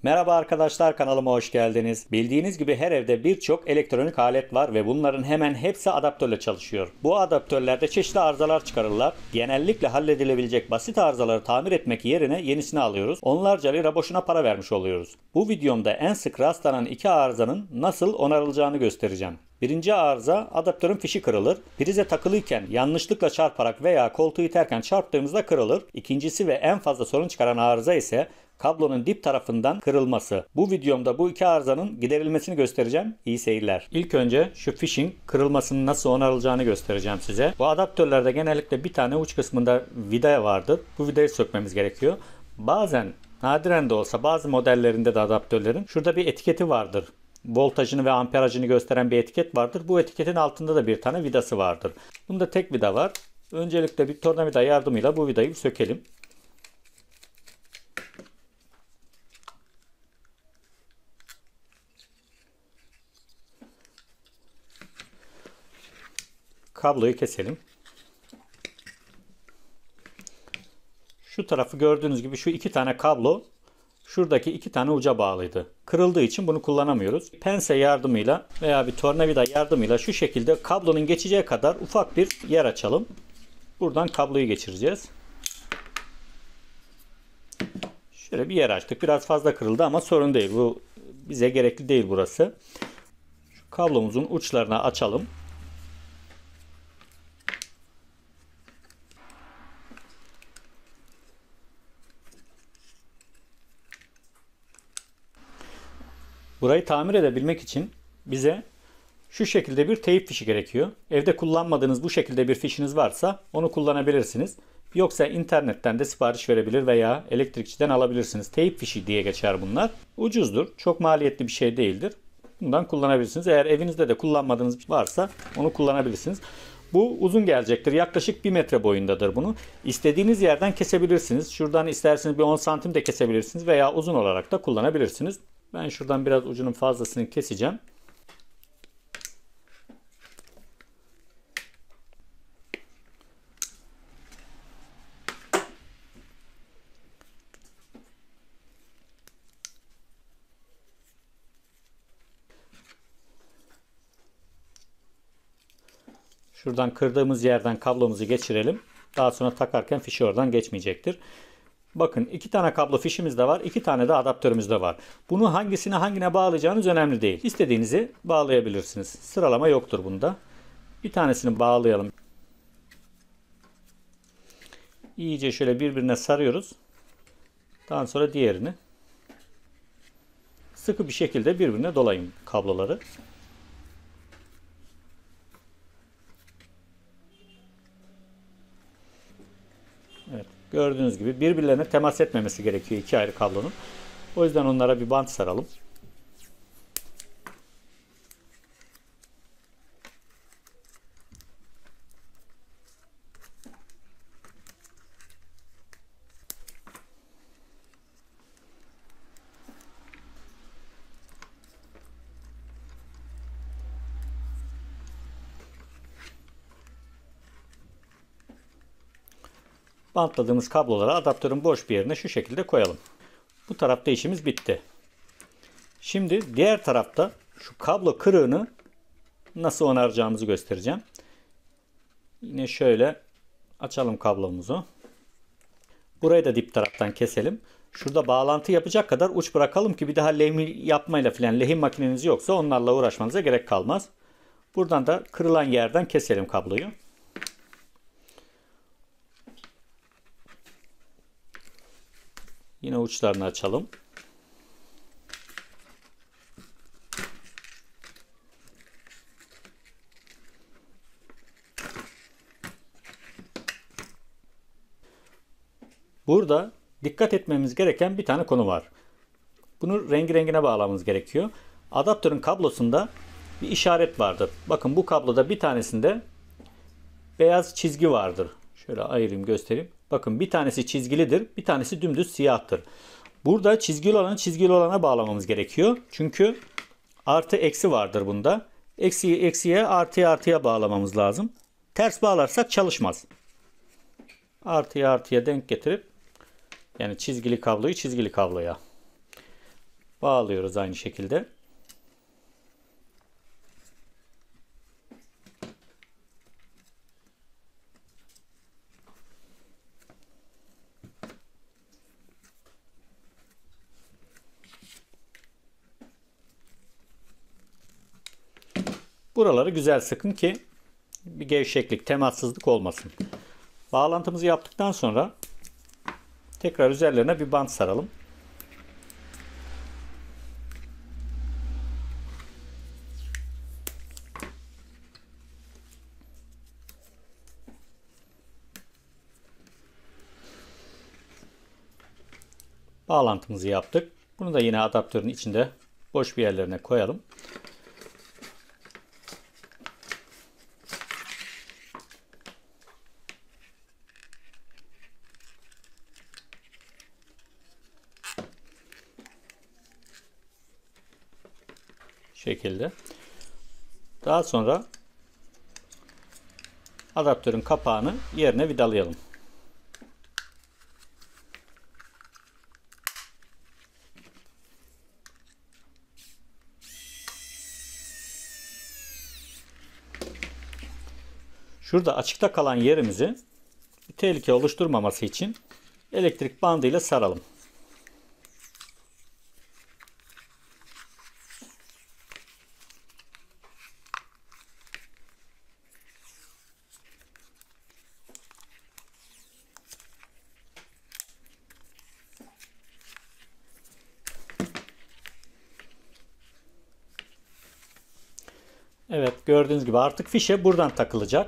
Merhaba arkadaşlar, kanalıma hoş geldiniz. Bildiğiniz gibi her evde birçok elektronik alet var ve bunların hemen hepsi adaptörle çalışıyor. Bu adaptörlerde çeşitli arızalar çıkarırlar. Genellikle halledilebilecek basit arızaları tamir etmek yerine yenisini alıyoruz. Onlarca lira boşuna para vermiş oluyoruz. Bu videomda en sık rastlanan iki arızanın nasıl onarılacağını göstereceğim. Birinci arıza, adaptörün fişi kırılır. Prize takılıyken yanlışlıkla çarparak veya koltuğu iterken çarptığımızda kırılır. İkincisi ve en fazla sorun çıkaran arıza ise kablonun dip tarafından kırılması. Bu videomda bu iki arızanın giderilmesini göstereceğim. İyi seyirler. İlk önce şu fişin kırılmasının nasıl onarılacağını göstereceğim size. Bu adaptörlerde genellikle bir tane uç kısmında vida vardır. Bu vidayı sökmemiz gerekiyor. Bazen nadiren de olsa bazı modellerinde de adaptörlerin şurada bir etiketi vardır. Voltajını ve amperajını gösteren bir etiket vardır. Bu etiketin altında da bir tane vidası vardır. Bunda tek vida var. Öncelikle bir tornavida yardımıyla bu vidayı sökelim. Kabloyu keselim. Şu tarafı gördüğünüz gibi şu iki tane kablo şuradaki iki tane uca bağlıydı. Kırıldığı için bunu kullanamıyoruz. Pense yardımıyla veya bir tornavida yardımıyla şu şekilde kablonun geçeceği kadar ufak bir yer açalım. Buradan kabloyu geçireceğiz. Şöyle bir yer açtık. Biraz fazla kırıldı ama sorun değil. Bu bize gerekli değil burası. Şu kablomuzun uçlarını açalım. Burayı tamir edebilmek için bize şu şekilde bir teyip fişi gerekiyor. Evde kullanmadığınız bu şekilde bir fişiniz varsa onu kullanabilirsiniz. Yoksa internetten de sipariş verebilir veya elektrikçiden alabilirsiniz. Teyip fişi diye geçer bunlar. Ucuzdur. Çok maliyetli bir şey değildir. Bundan kullanabilirsiniz. Eğer evinizde de kullanmadığınız varsa onu kullanabilirsiniz. Bu uzun gelecektir. Yaklaşık 1 metre boyundadır bunu. İstediğiniz yerden kesebilirsiniz. Şuradan isterseniz bir 10 santim de kesebilirsiniz veya uzun olarak da kullanabilirsiniz. Ben şuradan biraz ucunun fazlasını keseceğim. Şuradan kırdığımız yerden kablomuzu geçirelim. Daha sonra takarken fişi oradan geçmeyecektir. Bakın iki tane kablo fişimiz de var. İki tane de adaptörümüz de var. Bunu hangisine hangine bağlayacağınız önemli değil. İstediğinizi bağlayabilirsiniz. Sıralama yoktur bunda. Bir tanesini bağlayalım. İyice şöyle birbirine sarıyoruz. Daha sonra diğerini. Sıkı bir şekilde birbirine dolayın kabloları. Evet, gördüğünüz gibi birbirlerine temas etmemesi gerekiyor iki ayrı kablonun. O yüzden onlara bir bant saralım. Bantladığımız kabloları adaptörün boş bir yerine şu şekilde koyalım. Bu tarafta işimiz bitti. Şimdi diğer tarafta şu kablo kırığını nasıl onaracağımızı göstereceğim. Yine şöyle açalım kablomuzu. Burayı da dip taraftan keselim. Şurada bağlantı yapacak kadar uç bırakalım ki bir daha lehim yapmayla filan lehim makineniz yoksa onlarla uğraşmanıza gerek kalmaz. Buradan da kırılan yerden keselim kabloyu. Yine uçlarını açalım. Burada dikkat etmemiz gereken bir tane konu var. Bunu rengi rengine bağlamamız gerekiyor. Adaptörün kablosunda bir işaret vardır. Bakın bu kabloda bir tanesinde beyaz çizgi vardır. Şöyle ayırayım göstereyim. Bakın bir tanesi çizgilidir, bir tanesi dümdüz siyahtır. Burada çizgili olanı çizgili olana bağlamamız gerekiyor. Çünkü artı eksi vardır bunda. Eksiyi eksiye, artıya artıya bağlamamız lazım. Ters bağlarsak çalışmaz. Artıya artıya denk getirip yani çizgili kabloyu çizgili kabloya. bağlıyoruz aynı şekilde. Buraları güzel sıkın ki bir gevşeklik, temassızlık olmasın. Bağlantımızı yaptıktan sonra tekrar üzerlerine bir bant saralım. Bağlantımızı yaptık. Bunu da yine adaptörün içinde boş bir yerlerine koyalım. Şekilde. Daha sonra adaptörün kapağını yerine vidalayalım. Şurada açıkta kalan yerimizi bir tehlike oluşturmaması için elektrik bandıyla saralım. Evet, gördüğünüz gibi artık fişe buradan takılacak.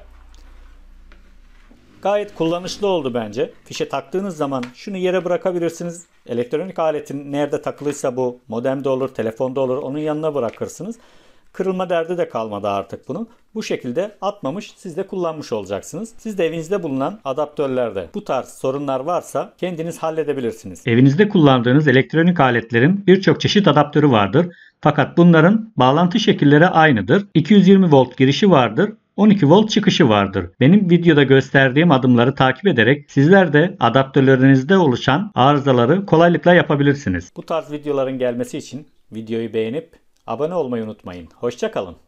Gayet kullanışlı oldu bence. Fişe taktığınız zaman şunu yere bırakabilirsiniz. Elektronik aletin nerede takılıysa bu modemde olur, telefonda olur, onun yanına bırakırsınız. Kırılma derdi de kalmadı artık bunun. Bu şekilde atmamış, siz de kullanmış olacaksınız. Siz de evinizde bulunan adaptörlerde bu tarz sorunlar varsa kendiniz halledebilirsiniz. Evinizde kullandığınız elektronik aletlerin birçok çeşit adaptörü vardır. Fakat bunların bağlantı şekilleri aynıdır. 220 volt girişi vardır. 12 volt çıkışı vardır. Benim videoda gösterdiğim adımları takip ederek sizler de adaptörlerinizde oluşan arızaları kolaylıkla yapabilirsiniz. Bu tarz videoların gelmesi için videoyu beğenip abone olmayı unutmayın. Hoşça kalın.